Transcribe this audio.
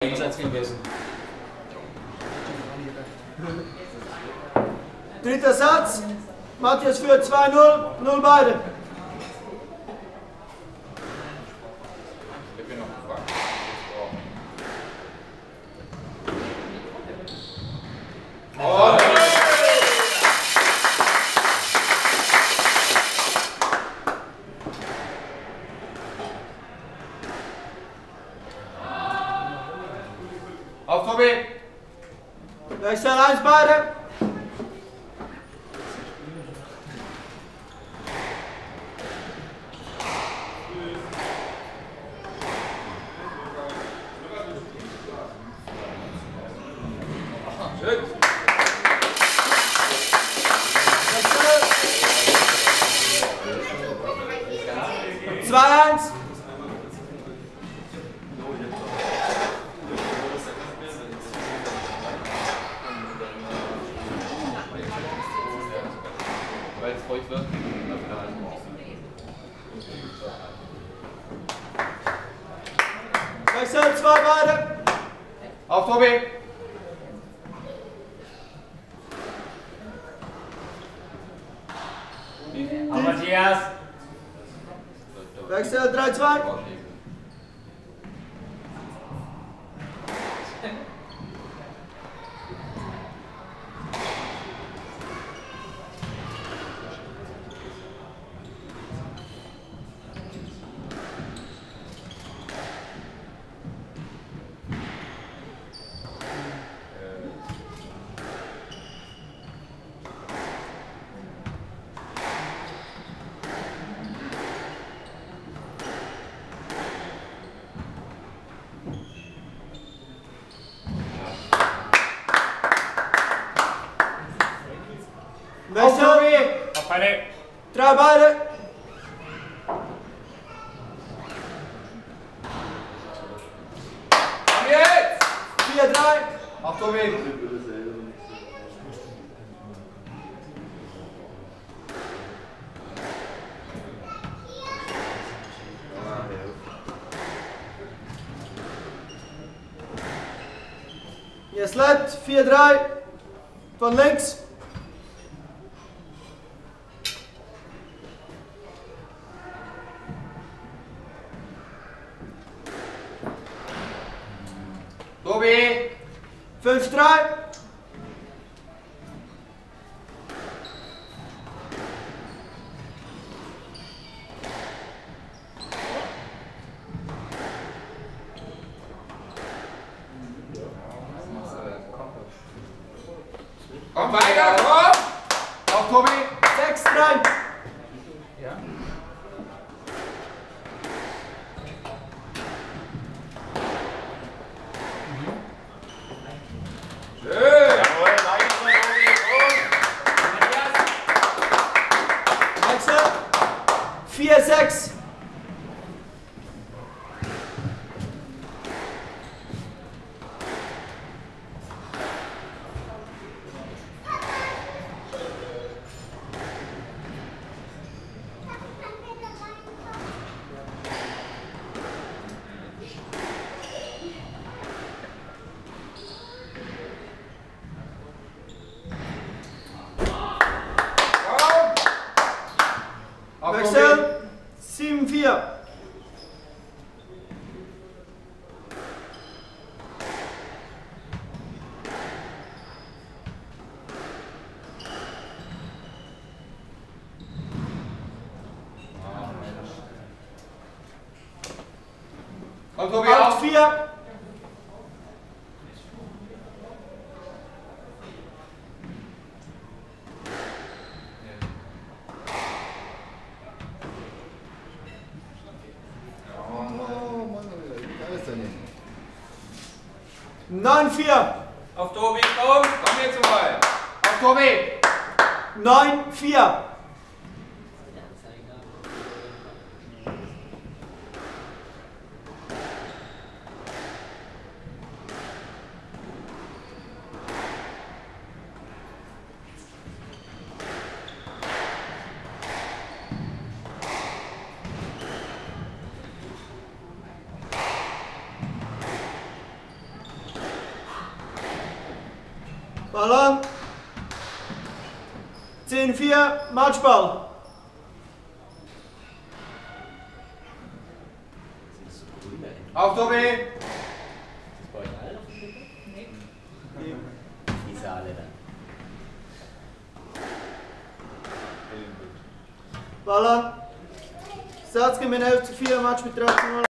Einsatz gewesen. Dritter Satz. Matthias führt 2-0, 0 beide. Auf Tobi! Wechsel 1 beide. Schön! 2-1. Weil es feucht wird. Wechsel 2 beide. Auf Tobi! Auf Matthias! Wechsel 3-2. Wechsel. Auf eine! 3 beide. Jetzt! 4-3. Auf Tobi! Jetzt lebt 4-3 von links. Tobi! 5-3. Komm weiter, komm! Auf Tobi! 6-3. Ja. Schön! Jawohl, weiter, Tobi! Wechsel 4-6. Auf Tobi! Wechsel 7-4. Komm Tobi, auf! 8-4. Neun 4. Auf Tobi, komm! Komm jetzt zum Ball! Auf Tobi! 9-4. Ball an. 10-4, Matchball. Auf Tobi! Bei euch alle noch Kinder? Nee. Diese alle dann. Ball an. Satz gegen 11-4, Match mit 13-0.